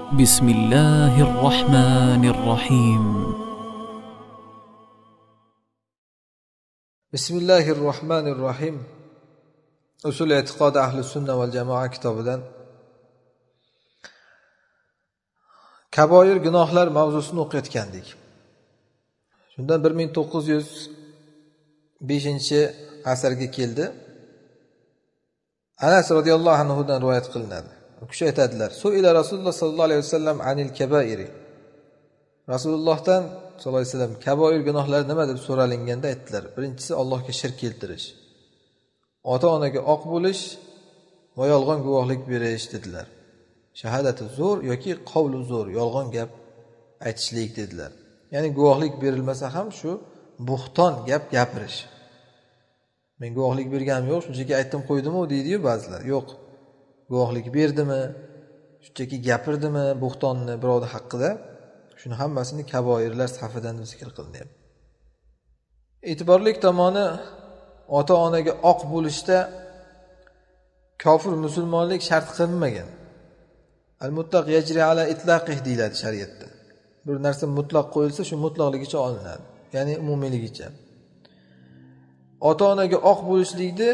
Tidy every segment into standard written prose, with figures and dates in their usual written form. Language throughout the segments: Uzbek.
بسم الله الرحمن الرحيم. بسم الله الرحمن الرحيم. Usul e'tiqod ahli sunna val jamoa kitobidan kaboir gunohlar mavzusini o'qiyotgandik. Shundan 1905-asrga keldi. Anas radhiyallohu anhu dan rivoyat qilinadi. U kishi aytadilar: "Su'ila Rasululloh sallallohu alayhi vasallam anil kabairi." Rasulullohdan sallallohu alayhi vasallam kaboir gunohlar nima deb so'ralinganda aytdilar: "Birinchisi Allohga shirk keltirish, ota-onaga oq bo'lish va yolg'on guvohlik berish" dedilar. Shahadatu zo'r yoki qavlu zo'r, yolg'on gap aytishlik dedilar. Ya'ni guvohlik berilmasa ham shu buxton gap gapirish. Men guvohlik berganim yo'q, shunchaki aytdim qo'ydimi deydi-yu ba'zilar. Yo'q. Guvohlik berdimi, shunchaki gapirdimi buxtonni birovning haqqida, shuni hammasini kaboirlar safidan zikr qilinyapti. E'tiborli tomoni, ota-onaga oq bo'lishda kofir musulmonlik shart qilinmagan. Al-mutlaq yajri ala itlaqih deyiladi shariatda. Bir narsa mutlaq qo'yilsa, shu mutlaqligicha olinadi, ya'ni umumiyligicha. Ota-onaga oq bo'lishlikni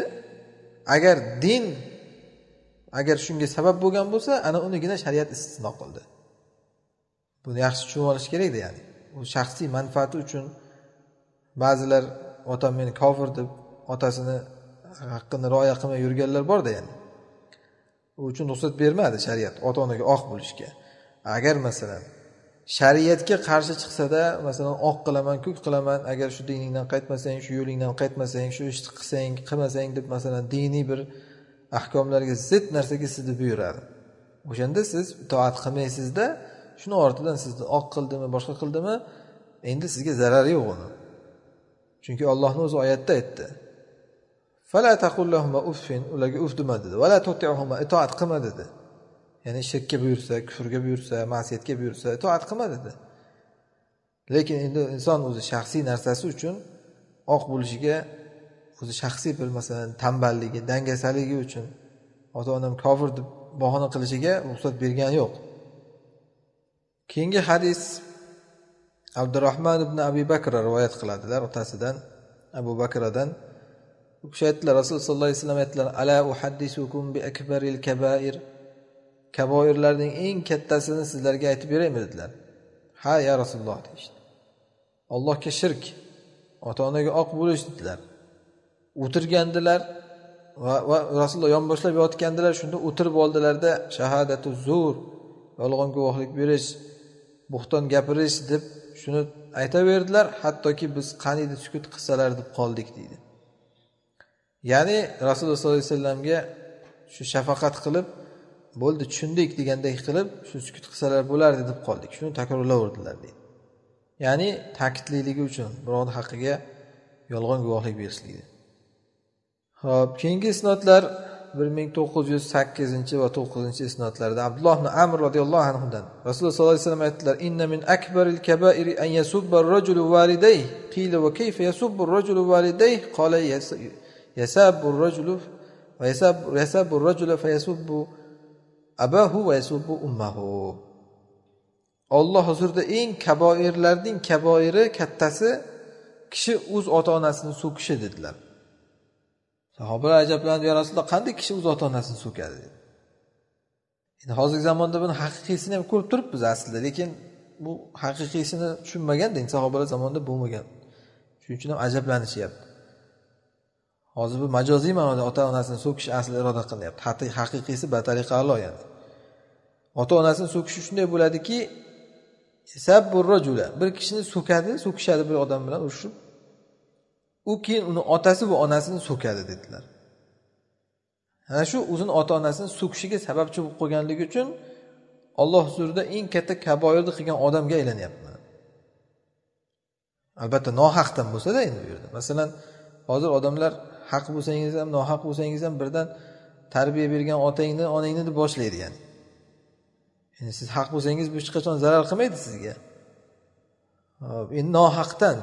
agar shunga sabab bo'lgan bo'lsa, ana unigina shariat istisno qildi. Buni yaxshi tushunib olish kerak-da, ya'ni. U shaxsiy manfaati uchun ba'zilar otam meni kofir deb otasini haqqini rioya qilmay yurganlar bor-da, ya'ni. U uchun ruxsat bermadi shariat ota-onaga oq bo'lishga. Agar masalan shariatga qarshi chiqsa-da, masalan oq qilaman, ko'k qilaman, agar shu diningdan qaytmasang, shu yo'lingdan qaytmasang, shu ishni qilsang, qilmasang deb masalan diniy bir ahkomlarga zid narsaga sizni buyuradi. O'shanda siz itoat qilmaysizda, shuni ortidan sizni oq qildimi, boshqa qildimi, endi sizga zarari yo'q uni. Chunki Allohning o'zi oyatda aytdi: "Fala taqullahuma uffin", ularga uf dema dedi. "Va la tuti'huma", itoat qilma dedi. Ya'ni shirkka buyursa, kufrga buyursa, ma'siyatga buyursa, itoat qilma dedi. Lekin endi inson o'zi shaxsiy narsasi uchun oq bo'lishiga, o'zi shaxsiy bir masalan tamballigi, dangasaligi uchun ota-onam kofir deb bahona qilishiga ruxsat bergan yo'q. Keyingi hadis Abdurrahman ibn Abi Bakr rivoyat qiladilar otasidan, Abu Bakradan. U kishi aytdilar, Rasululloh sollallohu alayhi vasallam aytdilar: "Ala uhaddisukum bi akbaril kabair." Kaboirlarning eng kattasini sizlarga aytib beraymi dedilar. "Ha ya Rasululloh" deydi. Allohga shirk, ota-onaga oq bo'lish dedilar. O'tirgandilar va Rasululloh yonboshlab yotgandilar, shunda o'tirib oldilarda shahadatu zo'r, yolg'on guvohlik berish, buxton gapirish deb shuni aytaverdilar, hattoki biz qaniydi sukut qilsalar deb qoldik deydi. Ya'ni Rasululloh sollallohu alayhi vasallamga shu shafaqat qilib, bo'ldi tushundik degandek qilib, shu sukut qilsalar bo'lardi deb qoldik. Shuni takrorlaverdilar deydi. Ya'ni ta'kidliligi uchun birovning haqqiga yolg'on guvohlik berishligi. Xo'p, keyingi isnodlar 1908 va 9-isnodlarda Abdulloh ibn Amr radhiyallohu anhu dan Rasululloh sollallohu alayhi vasallam aytdilar: "Inna min akbaril kabairi an yasubba ar-rajulu walidayhi." Qila va kayfa yasubbu ar-rajulu walidayhi? Qala yasabbu ar-rajulu va yasabbu ar-rajulu fa yasubbu abahu va yasubbu ummuhu. Alloh huzurida eng kaboirlarning kaboiri kattasi kishi o'z ota-onasini so'kishi dedilar. Sahobalar ajablandi: "Ya Rasululloh, qanday kishi o'z ota-onasini so'kadi?" dedi. Endi hozirgi zamonda buni haqiqiysini ham ko'rib turibmiz aslida, lekin bu haqiqiysini tushunmaganda, sahobalar zamonida bo'lmagan. Shuning uchun ham ajablanishyapti. Hozir bu majoziy ma'noda ota-onasini so'kish asli iroda qilyapti. Haqiqiysi batariqa a'lo yani. Ota-onasini so'kishi shunday bo'ladiki, sabbur rajula, bir kishini so'kishadi bir odam bilan urushib. U keyin uni otasi va onasini so'kadi dedilar. Ana shu o'zini ota-onasini so'kishiga sababchi bo'lib qo'yganligi uchun Alloh huzurida eng katta kaboirni qilgan odamga aylanyapman. Albatta nohaqdan bo'lsa-da endi bu yerda. Masalan, hozir odamlar haq bo'lsangiz ham, nohaq bo'lsangiz ham birdan tarbiya bergan otangni, onangni deb boshlaydi yani. Endi siz haq bo'lsangiz bu hech qachon zarar qilmaydi sizga. Endi nohaqdan,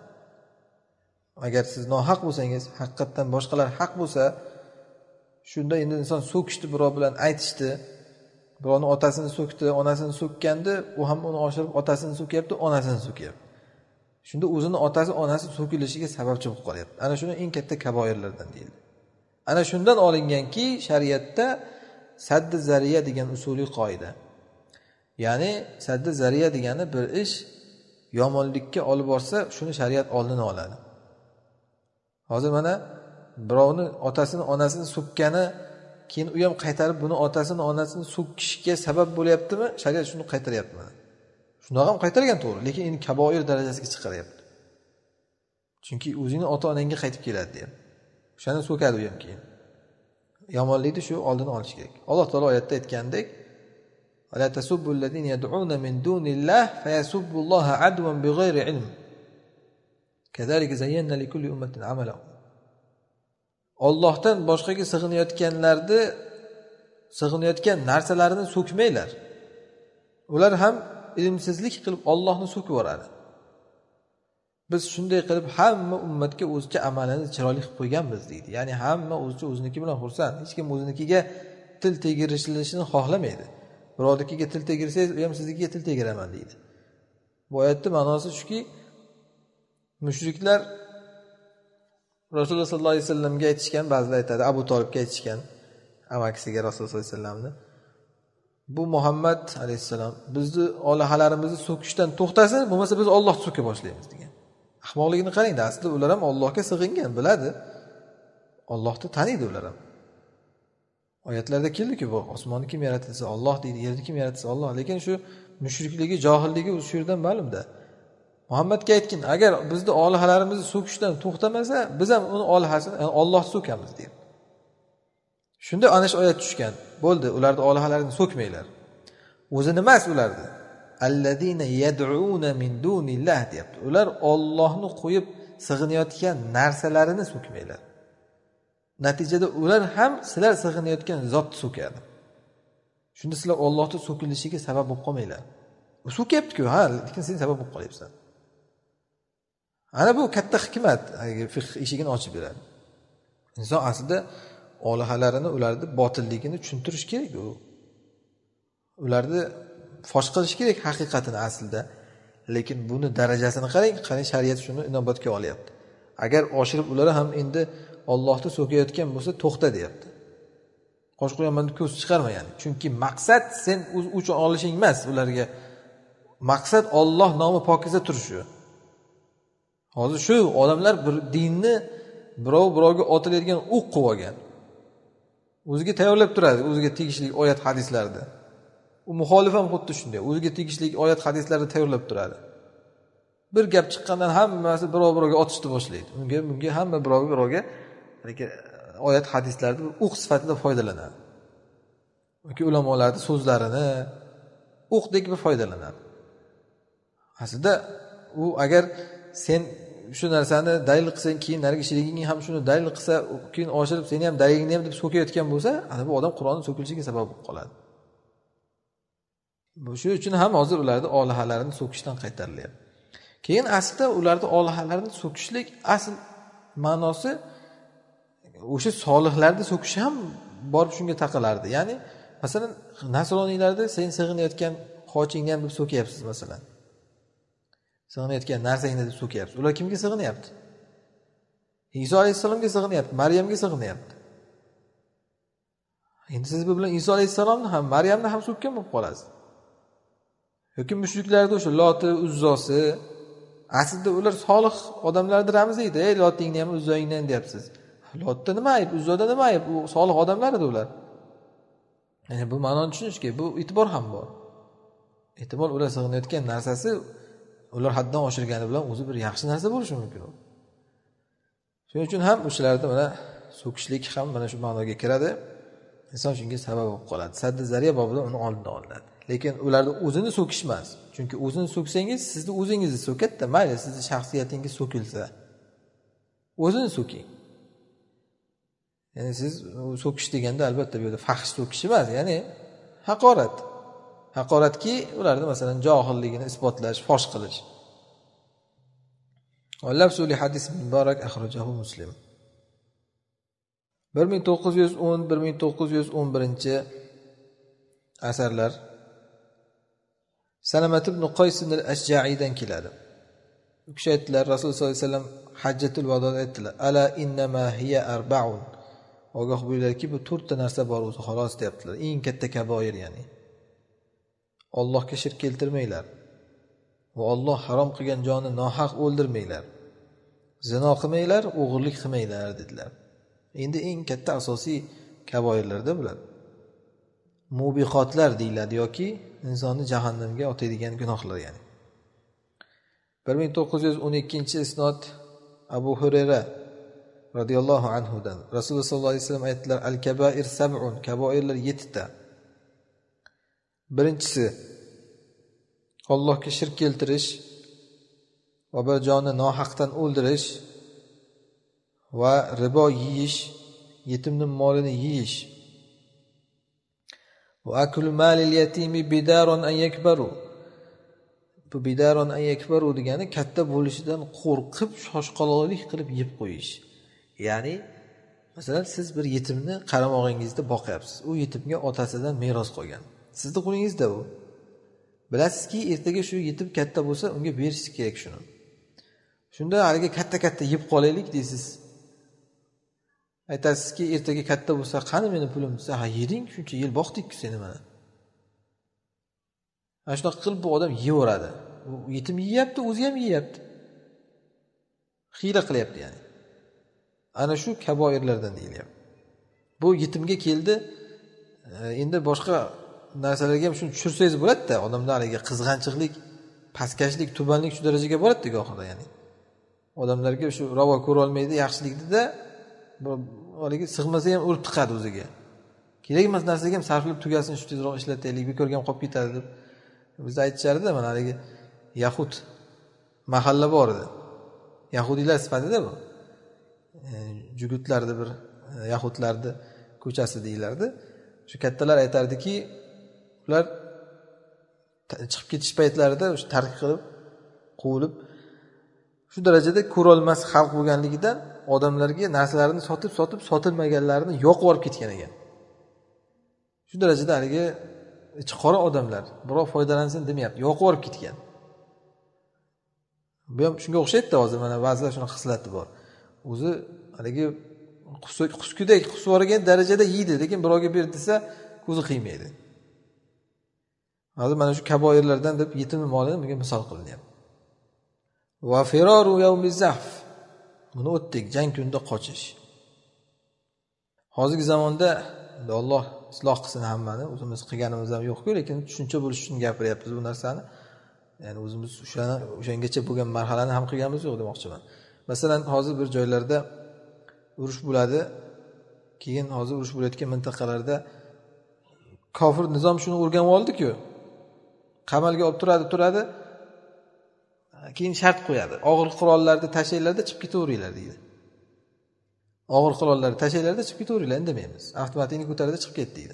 agar siz nohaq bo'lsangiz, haqiqatdan boshqalar haq bo'lsa, shunda endi inson so'kishdi birov bilan aytishdi, Birovni otasini so'kdi, onasini so'kkanda, u ham uni oshirib otasini so'kyapti, onasini so'kyapti. Shunda o'zini otasi, onasi so'kilishiga sababchi bo'lib qolyapti. Ana shuni eng katta kaboirlardan deyildi. Ana shundan olinganki, shariatda saddi zariya degan usuliy qoida. Ya'ni saddi zariya degani bir ish yomonlikka olib borsa, shuni shariat oldini oladi. Hozir mana birovni otasini, onasini so'kkani, keyin u ham qaytarib buni otasini, onasini so'kishga sabab bo'lyaptimi? Shariat shuni qaytaryapti mana. Shundoq ham qaytargan to'g'ri, lekin endi kaboir darajasiga chiqaryapti. Chunki o'zingni ota-onangga qaytib keladi deyapti. O'shani so'kadi u ham keyin. Yomonlikni shu oldini olish kerak. Alloh taolo oyatda aytgandek: "Ala tasubbul ladina yad'una min dunillah fayasubbulloha adwan bighayri ilm. Kazalika zayyana likulli ummatin amalahum." Allohdan boshqaga sig'inayotgan narsalarini so'kmanglar. Ular ham ilmsizlik qilib Allohni so'kib yoradi. Biz shunday qilib hamma ummatga o'zicha amalini chiroyli qilib qo'yganmiz deydi. Ya'ni hamma o'zicha o'ziniki bilan xursand. Hech kim o'zinikiga til tegirilishini xohlamaydi. Birovnikiga til tegirsangiz, u ham siznikiga til tegiraman deydi. Bu oyatning ma'nosi shuki, mushriklar Rasululloh sollallohu alayhi vasallamga aytishgan, ba'zilar aytadi, Abu Tolibga aytishgan, amakisiga Rasululloh sollallohu alayhi vasallamni. Bu Muhammad alayhisalom bizni olahalarimizni so'kishdan to'xtasin, bo'lmasa biz Allohni so'ka boshlaymiz degan. Ahmoqligini qarang-da, aslida ular ham Allohga sig'ingan, biladi. Allohni taniydi ular ham. Oyatlarda keldi-ku, bu osmonni kim yaratsa Alloh deydi, yerni kim yaratsa Alloh, lekin shu mushrikligi, johilligi shu yerdan ma'lumda. Muhammadga aytgan, agar bizni olahalarimizni so'kishdan to'xtamasa, biz ham uni olahasini, ya'ni Allohni so'kamiz deb. Shunda ana shu oyat tushgan. Bo'ldi, ularni olahalarini so'kmanglar. O'zini emas ularni. Allazina yad'una min dunillah deyapti. Ular Allohni qo'yib sig'inayotgan narsalarini so'kmanglar. Natijada ular ham sizlar sig'inayotgan zotni so'kadi. Shunda sizlar Allohni so'kilishiga sabab bo'lib qolmanglar. U so'kyapti-ku, ha, lekin sen sabab bo'lib qolyapsan. Ana bu katta hikmat, fiqh eshigini ochib beradi. Inson aslida olahalarini, ularni botilligini tushuntirish kerak. Ularni fosh qilish kerak haqiqatini aslida. Lekin buni darajasini qarang, qani shariat shuni inobatga olyapti. Agar oshirib ular ham endi Allohni so'kayotgan bo'lsa, to'xta deyapti. Qo'sh qo'yaman deb ko'z chiqarma ya'ni. Chunki maqsad sen o'z uchun olishing emas ularga. Maqsad Alloh nomi pokiza turishi. Hozir shu odamlar bir dinni birovga otiladigan o'q qilib olgan. O'ziga tayyorlab turadi, o'ziga tegishli oyat hadislarda. U muxolif ham xuddi shunday, o'ziga tegishli oyat hadislarni tayyorlab turadi. Bir gap chiqqandan hammasi birovga otishni boshlaydi. Bunga hamma birovga lekin oyat hadislarda o'q sifatida foydalanadi. Yoki ulamolarning so'zlarini o'qdek bir foydalanadi. Aslida u agar sen shu narsani dalil qilsang, keyin narigi shiriging ham shuni dalil qilsa, keyin oshirib seni ham dalilingni ham deb so'kayotgan bo'lsa, ana bu odam Qur'onni so'kilishiga sabab bo'lib qoladi. Bu shu uchun ham hozir ularni olahalarini so'kishdan qaytarilyapti. Keyin aslida ularni olahalarini so'kishlik asl ma'nosi o'sha solihlarni so'kishi ham borib shunga taqalardi. Ya'ni masalan nasroniylarda sen sig'inayotgan xochingni ham deb so'kayapsiz masalan. Sig'inayotgan narsangni deb so'kayapsiz. Ular kimga sig'inyapti? Iso alayhisalomga sig'inyapti, Maryamga sig'inyapti. Endi siz bu bilan Iso alayhisalomni ham, Maryamni ham so'kkan bo'lib qolasiz. Yoki mushriklarda o'sha Loti, Uzzosi, aslida ular solih odamlarning ramzi edi. Ey Lotingni ham, Uzzoingni ham deyapsiz. Lotda nima ayb, Uzzoda nima ayb? U solih odamlar edi ular. Ya'ni bu ma'noni tushunish kerak. Bu e'tibor ham bor. E'tibor ular sig'inayotgan narsasi ular haddan oshirgani bilan o'zi bir yaxshi narsa bo'lishi mumkin. Shuning uchun ham o'shalarda mana so'kishlik ham mana shu ma'noga kiradi. Inson shunga sabab bo'lib qoladi. Saddi zariya bobidan uni oldidan olinadi. Lekin ularni o'zini so'kish emas. Chunki o'zini so'ksangiz, sizni o'zingizni so'katda, mayli sizni shaxsiyatingiz so'kilsa, o'zini so'king. Ya'ni siz so'kish deganda albatta bu yerda fahsh so'kish emas, ya'ni haqorat. Haqoratki, ularni masalan johilligini isbotlash, fosh qilish. Wallafzu li hadis muborak akhrajahu Muslim. 1910-1911 asarlar Salamat ibn Qays al-Ashja'idan keladi. U kishi aytdilar, Rasululloh sollallohu alayhi vasallam hajjatul vadoda aytdilar, ala innama hiya arba'un. Ogoh bo'linglarki, bu 4 ta narsa bor o'zi xolos deyaptilar. Eng katta kaboir, ya'ni Allohga shirk keltirmanglar va Alloh harom qilgan jonni nohaq o'ldirmanglar. Zino qilmanglar, o'g'irlik qilmanglar dedilar. Endi eng katta asosiy kaboirlarda bular. Mubiqotlar deyiladi yoki insonni jahannamga otadigan gunohlar, ya'ni. 1912-isnod Abu Hurayra radhiyallohu anhudan Rasululloh sollallohu alayhi vasallam aytdilar, al-kabair sab'un, kaboirlar 7 ta. Birinchisi Allohga shirk keltirish va bir jonni nohaqdan o'ldirish va ribo yeyish, yetimning molini yeyish. Va akul malil yatimi bidaron an yakbaru. Bu bidaron an yakbaru degani katta bo'lishidan qo'rqib shoshqaloqlik qilib yeb qo'yish. Ya'ni masalan siz bir yetimni qaramog'ingizda boqyapsiz. U yetimga otasidan meros qolgan. Sizning qo'lingizda u. Bilasizki, ertaga shu yetim katta bo'lsa, unga berish kerak shuni. Shunda haliga katta-katta yeb qolaylik deysiz. Aytasizki, ertaga katta bo'lsa, qani meni pulim desa, ha yeding, shuncha yil boqdik-ku seni mana. Ana shunaqa qilib bu odam yeyaveradi. U yetim yeyapti, o'zi ham yeyapti. Xiyla qilyapti, ya'ni. Ana shu kaboirlardan deyilyapti. Bu yetimga keldi. Endi boshqa narsalarga ham shuni tushirsangiz bo'ladi-da, odamda haliga qizg'anchiqlik, pastkashlik, tubanlik shu darajaga boradi gohida, ya'ni. Odamlarga shu ravo ko'ra olmaydi yaxshilikni-da, haliga sig'masa ham urib tiqadi o'ziga. Kerak emas narsaga ham sarflab tugasin, shu tezroq ishlataylik, bekorga ham qolib ketadi deb. Bizda aytishardi, mana haliga Yahud mahalla bor edi. Yahudiylar sifatida bu. Jugutlarni bir Yahudlarni ko'chasi deyilardi. Shu kattalar aytardiki, ular chiqib ketish paytlarida o'sha tark qilib, qo'yilib shu darajada ko'rolmas xalq bo'lganligidan odamlarga narsalarini sotib sotilmaganlarini yo'q olib ketgan ekan. Shu darajada haliga ichi qora odamlar, birov foydalansin demayapti, yo'q olib ketgan. Bu ham shunga o'xshaydi-da, hozir mana ba'zilar shunaqa xislati bor. O'zi haligi quskudek qusvorgan darajada yeydi, lekin birovga ber desa ko'zi qiymaydi. Hozir mana shu kaboirlardan deb yetim molini bunga misol qilinyapti. Va firaru yawmiz zahf. Buni o'tdik, jang kunida qochish. Hozirgi zamonda Alloh isloh qilsin hammani, o'zimiz qilganimiz ham yo'q-ku, lekin tushuncha bo'lish uchun gapiryapmiz bu narsani. Ya'ni o'zimiz o'shangacha bo'lgan marhalani ham qilganimiz yo'q demoqchiman. Masalan, hozir bir joylarda urush bo'ladi. Keyin hozir urush bo'layotgan mintaqalarda kofir nizom shuni o'rganib oldi-ku. Qamalga olib turadi. Keyin shart qo'yadi. Og'ir qurollarni tashlaylarda chiqib ketaveringlar deydi. Og'ir qurollarni tashlaylarda chiqib ketaveringlar, indamaymiz. Avtomatikni ko'taradi, chiqib ket deydi.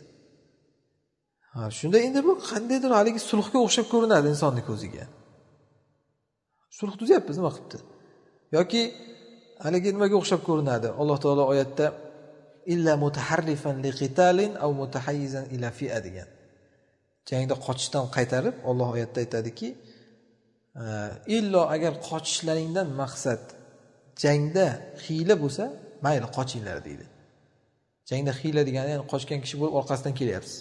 Ha, shunda endi bu qandaydir haligi sulhga o'xshab ko'rinadi insonning ko'ziga. Sulh tuzyapmiz, nima qilibdi? Yoki haligi nimaga o'xshab ko'rinadi? Alloh taolo oyatda illa mutaharrifan liqitalin aw mutahayyizan ila fi'a degan. Jangda qochishdan qaytarib, Alloh oyatda aytadiki, illo agar qochishlaringdan maqsad jangda hiyla bo'lsa, mayli qochinglar deydi. Jangda hiyla degani ya'ni qochgan kishi bo'lib orqasidan kelyapsiz.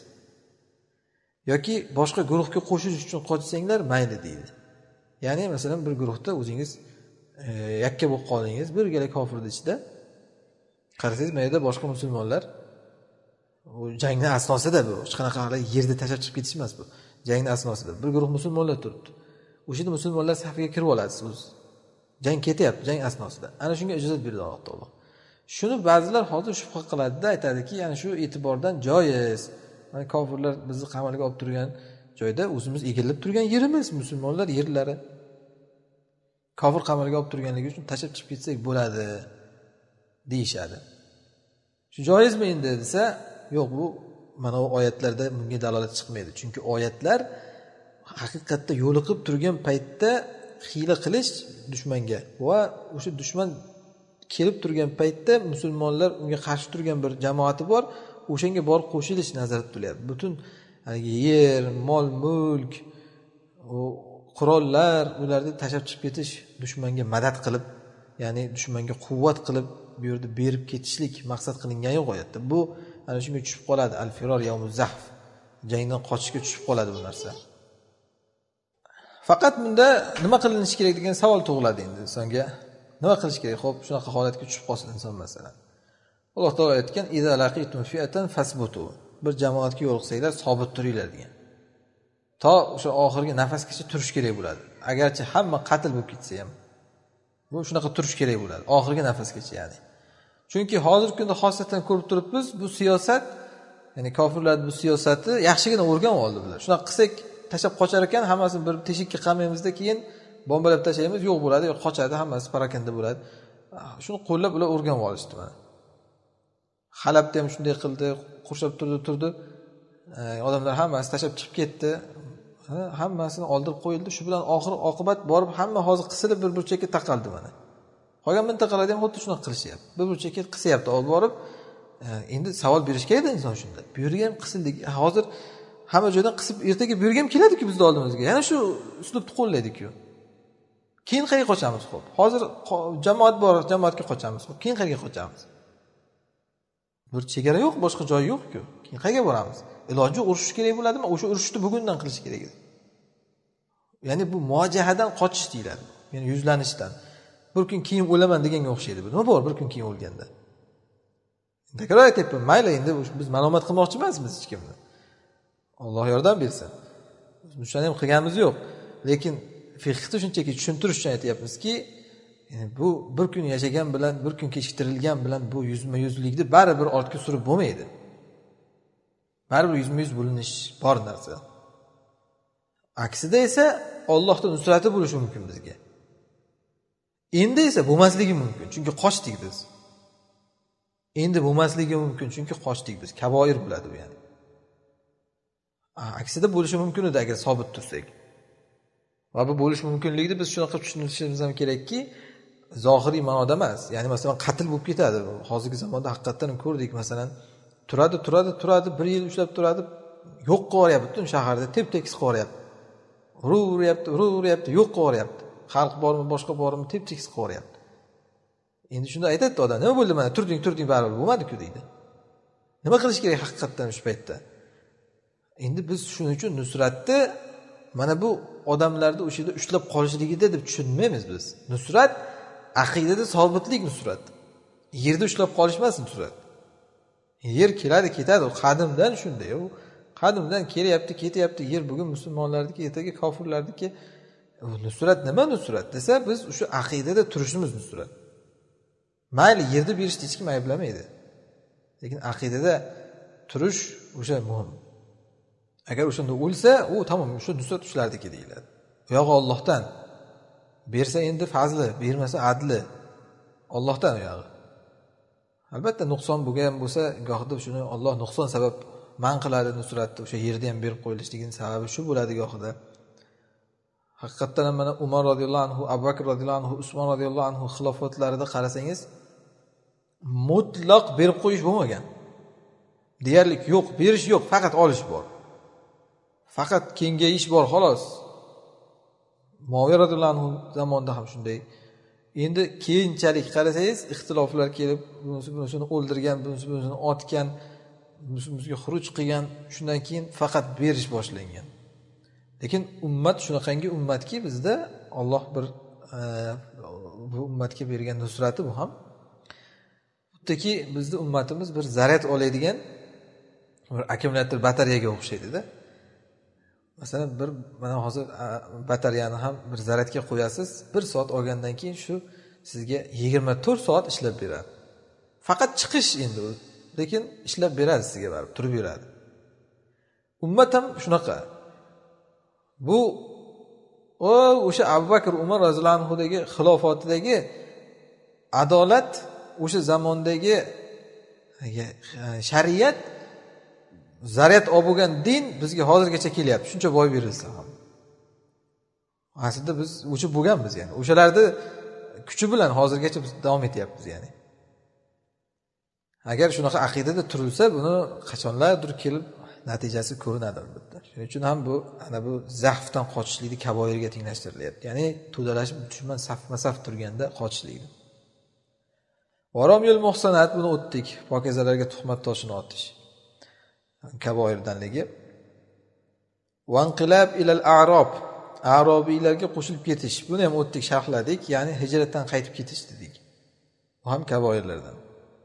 Yoki boshqa guruhga qo'shish uchun qochsanglar mayli deydi. Ya'ni masalan bir guruhda o'zingiz yakka bo'lib qoldingiz, birgala kofirning ichida. Qarasangiz, mayda boshqa musulmonlar u jangning asnosida bu, hech qanaqa yerda tashlab chiqib ketish emas bu. Jangning asnosida bir guruh musulmonlar turibdi. O'shada musulmonlar safiga kirib olasiz o'z. Jang ketyapti, jang asnosida. Ana shunga ijozat berdi Alloh taolo. Shuni ba'zilar hozir shubha qiladi-da, aytadiki, ya'ni shu e'tibordan joiz. Mana kofirlar bizni qamalga olib turgan joyda o'zimiz egallab turgan yerimiz, musulmonlar yerlari. Kofir qamalga olib turganligi uchun tashlab chiqib ketsak bo'ladi deyshadi. Shu joizmi endi desa, yo'q, bu mana o oyatlarda bunga dalolat chiqmaydi. Chunki oyatlar haqiqatda yo'liqib turgan paytda hiyla qilish dushmanga va o'sha dushman kelib turgan paytda musulmonlar unga qarshi turgan bir jamoati bor, o'shanga borib qo'shilish nazarda tutilyapti. Butun haligi yer, mol mulk, qurollar, ularni tashlab chiqib ketish, dushmanga madad qilib, ya'ni dushmanga quvvat qilib bu yerda berib ketishlik maqsad qilingan yo'q oyatda. Bu ana shunga tushib qoladi, al-firor yawmuz zahf. Jangdan qochishga tushib qoladi bu narsa. Faqat bunda nima qilinishi kerak degan savol tug'iladi endi insonga. Nima qilish kerak? Xo'p, shunaqa holatga tushib qolsin inson masalan. Alloh taolo aytgan: "Iza laqitum fi'atan fasbutu." Bir jamoatga yo'liqsanglar, sobit turinglar degan. To o'sha oxirgi nafasgacha turish kerak bo'ladi. Agarchi hamma qatl bo'lib ketsa ham, bu shunaqa turish kerak bo'ladi, oxirgi nafasgacha ya'ni. Chunki hozirgi kunda xosatan ko'rib turibmiz, bu siyosat, ya'ni kofirlar bu siyosatni yaxshigina o'rganib oldi bular. Shunaqa qilsak, tashlab qochar ekan, hammasini bir teshikka qamaymizda, keyin bombalab tashlaymiz, yo'q bo'ladi, yo'q qochadi, hammasi parakanda bo'ladi. Shuni qo'llab ular o'rganib olishdi mana. Halabda ham shunday qildi, qurshab turdi. Odamlar hammasi tashlab chiqib ketdi. Hammasini oldirib qo'yildi. Shu bilan oqibat borib hamma hozir qisilib bir burchakka taqaldi mana. Qolgan mintaqalarda ham xuddi shuni qilishyapti. Bir burchakka qisyapti, olib borib. Endi savol berish kerak inson shunda. Bu yerga ham qisildik. Hozir hamma joydan qisib ertaga bu yerga ham keladi-ku bizning oldimizga. Yana shu uslubni qo'llaydik-ku. Keyin qayerga qochamiz xo'p? Hozir jamoat bor, jamoatga qochamiz. Keyin qayerga qochamiz? Bir chegara yo'q, boshqa joy yo'q-ku. Keyin qayerga boramiz? Iloji urishish kerak bo'ladimi? O'sha urushni bugundan qilish kerak edi. Ya'ni bu muvajahadan qochish deyiladi. Ya'ni yuzlanishdan. Bir kun keyin o'laman deganga o'xshaydi bu. Nima bor bir kun keyin o'lganda? Takror aytayapman, mayli endi biz ma'lumot qilmoqchi emasmiz hech kimni. Alloh yordam bersin. Biz shuni ham qilganimiz yo'q. Lekin fiqhni shunchaki tushuntirish uchun aytayapmizki, yani bu bir kun yashagan bilan, bir kun kechiktirilgan bilan bu yuzma-yuzlikni baribir ortga surib bo'lmaydi. Baribir yuzma-yuz bo'linish bor narsa. Aksida esa Allohning nusrati bo'lishi mumkin bizga. Endi esa bo'lmasligi mumkin, chunki qochdik biz. Endi bo'lmasligi mumkin, chunki qochdik biz. Kaboir bo'ladi bu yani. Aksida bo'lishi mumkin edi agar sobit tursak. Va bu bo'lish mumkinligini biz shunaqa tushunishimiz ham kerakki, zohiriy ma'noda emas. Ya'ni masalan qatl bo'lib ketadi. Hozirgi zamonda haqiqatan ko'rdik, masalan, turadi, bir yil ushlab turadi, yo'q qilyapti butun shaharda, tep-tekis qilyapti. Uruvyapti, yo'q qilyapti. Xalq bormi, boshqa bormi, tep-tekis qilyapti. Endi shunda aytadi odam, nima bo'ldi mana turding baribir bo'lmadi-ku deydi. Nima qilish kerak haqiqatan shu paytda? Endi biz shuning uchun nusratni mana bu odamlarni o'sha yerda ushlab qolishligida deb tushunmaymiz biz. Nusrat aqidada sobitlik nusrat. Yerda ushlab qolish emas nusrat. Yer keladi, ketadi, u qadimdan shunday. U qadimdan kelyapti, ketyapti. Yer bugun musulmonlarniki, ertaga kofirlarniki. Nusrat nima nusrat desa, biz o'sha aqidada turishimiz nusrat. Mayli yerda berishni hech kim ayblamaydi. Lekin aqidada turish o'sha muhim. Agar o'shanda o'lsa, u tamom, o'sha nusrat ushlardiki deyiladi. Bu yog'i Allohdan. Bersa endi fazli, bermasa adli. Allohdan u yog'i. Albatta nuqson bo'lgan bo'lsa, gohida shuni Alloh nuqson sabab man qiladi nusratni, o'sha yerda ham berib qo'yilishligining sababi shu bo'ladi gohida. Haqiqatan mana Umar roziyallohu anhu, Abu Bakr roziyallohu anhu, Usmon roziyallohu anhu xilofatlarida qarasangiz, mutlaq berib qo'yish bo'lmagan. Deyarlik yo'q, berish yo'q, faqat olish bor. Faqat kengayish bor xolos. Muaviya roziyallohu anhu zamonida ham shunday. Endi keyinchalik qarasangiz, ixtiloflar kelib, bunisini o'ldirgan, bunisini otgan, bunisiga xuruj qilgan, shundan keyin faqat berish boshlangan. Lekin ummat shunaqangi ummatki, bizda Alloh bir bu ummatga bergan nusrati bu ham. Xuddiki bizning ummatimiz bir zaryad oladigan bir akkumulyator batareyaga o'xshaydi-da. Masalan, bir mana hozir batareyani ham bir zaryadga qo'yasiz, 1 soat olgandan keyin shu sizga 24 soat ishlab beradi. Faqat chiqish endi u, lekin ishlab beradi sizga barib turib yuradi. Ummat ham shunaqa. Bu o'sha Abu Bakr, Umar roziyallohu anhudagi xilofatidagi adolat, o'sha zamondagi shariat, zaryat olib bo'lgan din bizga hozirgacha kelyapti. Shuncha boy berilsa ham. Aslida biz o'chib bo'lganmiz yani. O'shalarda kuchi bilan hozirgacha biz davom etyapmiz yani. Agar shunaqa aqidada turilsa, buni qachonlardir kelib natijasi ko'rinadi albatta. Shuning uchun ham bu ana bu zahfdan qochishlikni kaboirga tenglashtirilyapti. Ya'ni to'dalashib dushman safma-saf turganda qochishlikni. Varomyul muhsanat, buni o'tdik. Pokizalarga tuhmat toshini otish kaboirdanligi. Vanqilab ilal a'rob, a'robiylarga qo'shilib ketish. Buni ham o'tdik, sharhladik. Ya'ni hijratdan qaytib ketish dedik. Bu ham kaboirlardan.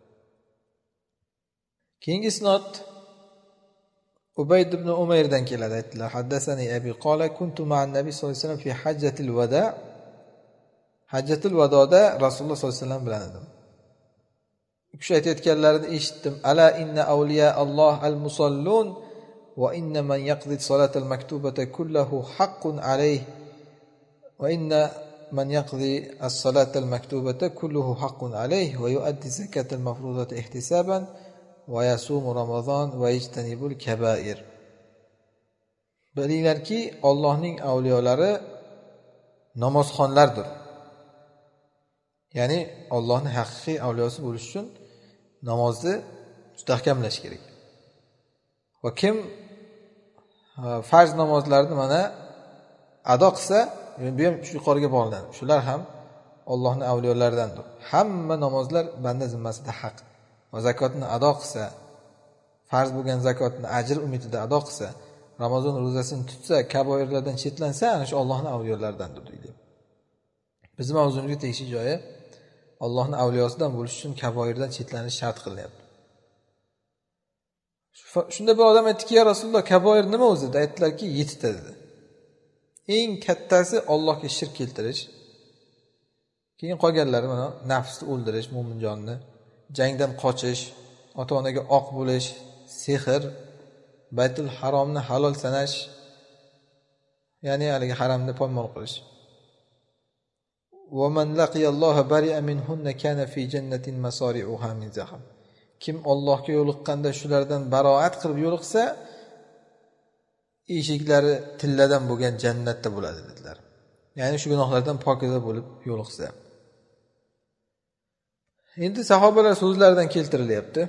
Keyingi isnod Ubayd ibn Umayrdan keladi. Aytdilar: "Haddasani abi qala kuntu ma'an nabiy sollallohu alayhi vasallam fi hajjatil wada." Hajjatul vadoda Rasululloh sollallohu alayhi vasallam bilan edim. U kishi aytayotganlarini eshitdim. Ala inna awliya Alloh al-musallun va inna man yaqdi salatal maktubata kulluhu haqqun alayhi va inna man yaqdi as-salatal maktubata kulluhu haqqun alayhi va yu'addi zakatal mafrudata ihtisaban va yasumu ramazon va yajtanibul kabair. Bilinglarki, Allohning avliyolari namozxonlardir. Ya'ni Allohning haqiqiy avliyosi bo'lish uchun namozni mustahkamlash kerak. Va kim farz namozlarni mana ado qilsa, bu ham shu yuqoriga bog'lanadi. Shular ham Allohning avliyolaridandir. Hamma namozlar banda zimmasida haq. Va zakotni ado qilsa, farz bo'lgan zakotni ajr umidida ado qilsa, Ramazon ro'zasini tutsa, kaboirlardan chetlansa, ana shu Allohning avliyolaridandir deydi. Bizning mavzumizga tegishli joyi Allohning avliyosidan bo'lish uchun kaboirdan chetlanish shart qilyapti. Shunda bir odam aytdiki: "Ya Rasululloh, kaboir nima o'zi?" Aytdilarki, 7 ta dedi. Eng kattasi Allohga shirk keltirish. Keyin qolganlari mana nafsni o'ldirish, mo'minjonni, jangdan qochish, ota-onaga oq bo'lish, sehr, Baytul Haromni halol sanash, ya'ni haligi haramni poymol qilish. Wa man laqiyalloha bari'a minhunna kana fi jannatin masari'uha min zahab. Kim Allohga yo'liqqanda shulardan baroat qilib yo'liqsa, eshiklari tilladan bo'lgan jannatda bo'ladi dedilar. Ya'ni shu gunohlardan pokiza bo'lib yo'liqsa. Endi sahobalar so'zlaridan keltirilyapti.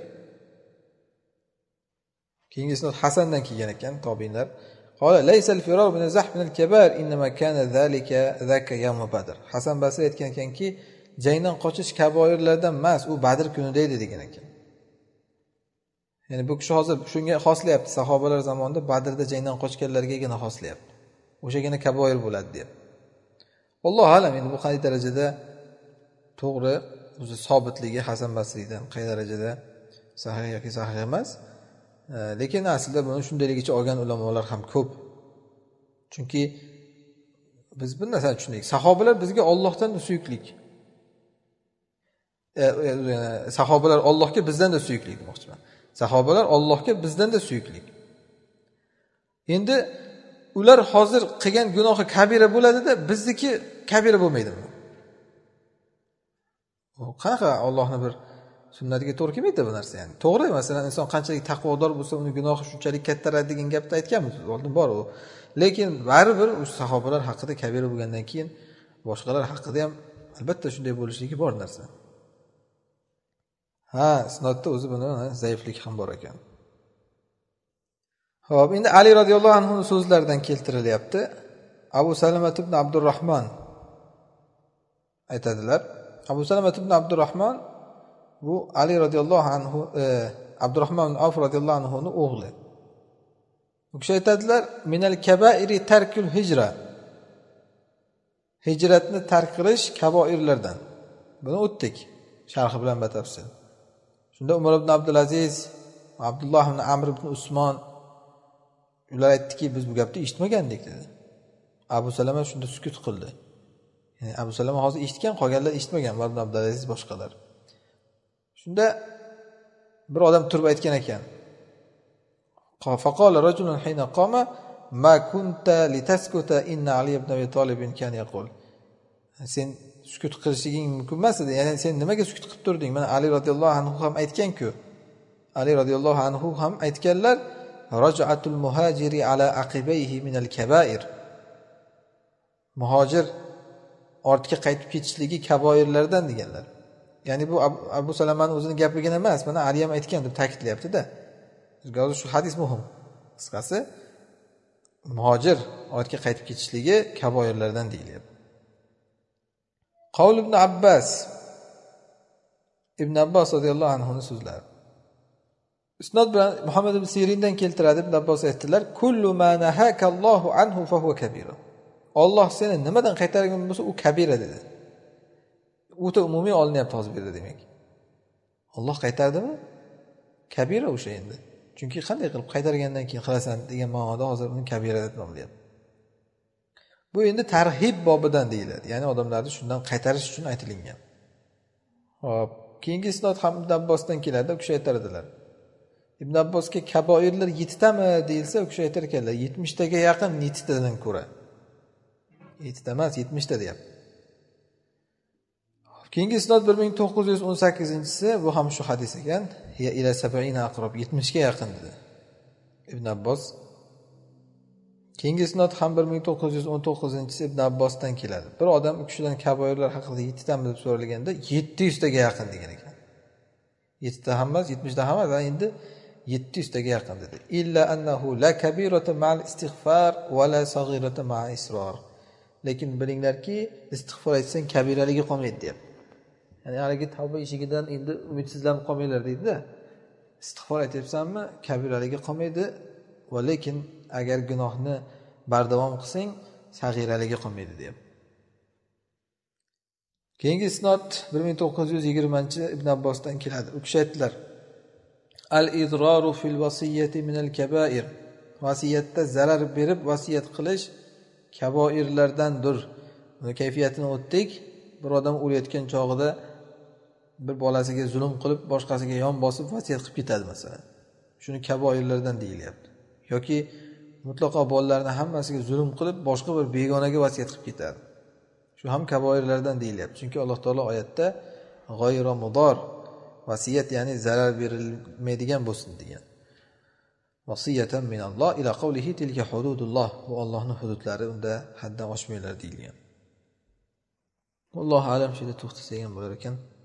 Keyingi isnod Hasandan kelgan ekan, tobiinlar. Qala laysal firar min zahf min al-kabair inma kana zaka yawm badr. Hasan Basri aytgan ekanki, jangdan qochish kaboirlardan emas, u Badr kunida edi degan ekan. Ya'ni bu kishi hozir shunga xoslayapti. Sahobalar zamonida Badrda jangdan qochganlargagina xoslayapti. O'shagina kaboir bo'ladi deb. Alloh alam, endi bu qanday darajada to'g'ri, o'zi sobitligi Hasan Basridan qay darajada sahih yoki sahih emas. Lekin aslida buni shundayligicha olgan ulamolar ham ko'p. Chunki biz bir narsani tushunaylik. Sahobalar bizga Allohdan suyuklik. Sahobalar Allohga bizdan da suyuklik demoqchiman. Sahobalar Allohga bizdan da suyuklik. Endi ular hozir qilgan gunohi kabira bo'ladi-da, bizniki kabira bo'lmaydimi? O qanaqa Allohning bir sunnatiga to'g'ri kelmaydi bu narsa yani. To'g'ri, masalan, inson qanchalik taqvodor bo'lsa, uni gunohi shunchalik kattaradi degan gapni aytganmiz, oldin bor u. Lekin baribir o'sha sahobalar haqida kabira bo'lgandan keyin boshqalar haqida ham albatta shunday bo'lishligi bor narsa. Isnodda o'zi buni zaiflik ham bor ekan. Xo'p, endi Ali radhiyallohu anhu so'zlaridan keltirilyapti. Abu Salama ibn Abdurrahmon aytadilar. Abu Salama ibn Abdurrahmon bu Ali radhiyallohu anhu, Abdurrahmon ibn Avf radhiyallohu anhuning o'g'li. Bu kishi aytadilar: "Minal kabairi tarkul hijra." Hijratni tark qilish kaboirlardan. Buni o'tdik sharhi bilan batafsil. Shunda Umar ibn Abdulaziz, Abdulloh ibn Amr ibn Usmon ular aytdiki, biz bu gapni eshitmagandik dedi. Abu Salama shunda sukut qildi. Ya'ni Abu Salama hozir eshitgan, qolganlar eshitmagan, Umar ibn Abdulaziz boshqalar. Shunda bir odam turib aytgan ekan. Faqala rajulun hina qama ma kunta litaskuta inna Ali ibn Abi Talib kan yaqul. Sen sukut qilishing mumkin emas edi. Ya'ni sen nimaga sukut qilib turding? Mana Ali radhiyallohu anhu ham aytgan-ku. Ali radhiyallohu anhu ham aytganlar, raj'atul muhajiri ala aqibayhi min al-kabair. Muhojir ortga qaytib ketishligi kaboirlardan deganlar. Ya'ni bu Abu Salamaning o'zining gapigina emas, mana Ali ham aytgan deb ta'kidlayapti-da. Bizga hozir shu hadis muhim. Qisqasi, muhojir ortga qaytib ketishligi kaboirlardan deyilyapti. Qavl ibn Abbas, ibn Abbos radhiyallohu anhuning so'zlari. Isnod bilan Muhammad ibn Sirindan keltiradi. Ibn Abbos aytdilar: "Kullu ma nahakallohu anhu fa huwa kabira." Alloh seni nimadan qaytargan bo'lsa, u kabira dedi. O'ta umumiy olinyapti hozir bu yerda demak. Alloh qaytardimi? Kabira o'sha endi. Chunki qanday qilib qaytargandan keyin qilasan degan ma'noda hozir uni kabira deb nomlayapti. Bu endi tarhib bobidan deyiladi. Ya'ni odamlarni shundan qaytarish uchun aytilgan. Xo'p, keyingi isnod ham Ibn Abbosdan keladi. U kishi aytar edilar: Ibn Abbosga kaboirlar 7 tami deyilsa, u kishi aytar ekanlar, 70 taga yaqin 7 tadan ko'ra. 7 ta emas, 70 ta deyapti. Keyingi isnod 1918-si, bu ham shu hadis ekan. Ya ila 70 aqrob, 70 ga yaqin dedi Ibn Abbos. Keyingi isnod ham 1919-si Ibn Abbosdan keladi. Bir odam u kishidan kaboirlar haqida 7 tami deb so'ralganda 700 taga yaqin degan ekan. 7 ta ham emas, 70 ta ham emas, endi 700 taga yaqin dedi. Illa annahu la kabiratu ma'al istighfar va la saghiratu ma'a israr. Lekin bilinglarki, istig'for aytsang kabiraligi qolmaydi deyapti. Ya'ni haligi tavba eshigidan endi umidsizlanib qolmanglar deydi-da. Istig'for aytyapsanmi, kabiraligi qolmaydi, va lekin agar gunohni bardavom qilsang, sag'iraligi qolmaydi deyapti. Keyingi isnod 1920 Ibn Abbosdan keladi. U kishi aytdilar: Al-idraru fil vasiyati min al-kaba'ir. Vasiyatda zarar berib vasiyat qilish kaboirlardandir. Buni kayfiyatini o'tdik. Bir odam o'layotgan chog'ida bir bolasiga zulm qilib, boshqasiga yon bosib vasiyat qilib ketadi masalan. Shuni kaboirlardan deyilyapti. Yoki mutlaqo bolalarning hammasiga zulm qilib, boshqa bir begonaga vasiyat qilib ketadi. Shu ham kaboirlardan deyilyapti. Chunki Alloh taolo oyatda g'ayro mudor, vasiyat ya'ni zarar berilmaydigan bo'lsin degan. Vasiyatan minalloh ila qawlihi tilka hududulloh. Bu Allohning hududlari, unda haddan oshmaylar deyilgan. Allohu alam, shunda to'xtasak ham bo'lar ekan.